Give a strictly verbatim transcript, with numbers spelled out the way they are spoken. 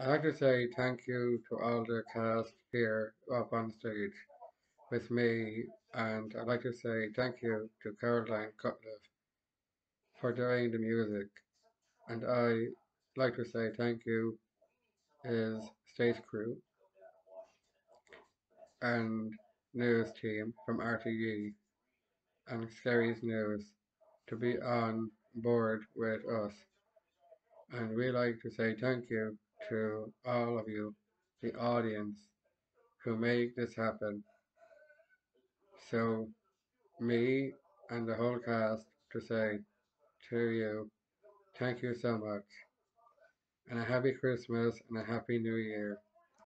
I'd like to say thank you to all the cast here up on stage with me, and I'd like to say thank you to Caroline Cutcliffe for doing the music. And I like to say thank you is stage crew and news team from R T E and Scary's News to be on board with us. And we like to say thank you to all of you, the audience, who make this happen. So me and the whole cast to say to you, thank you so much, and a happy Christmas and a happy New Year.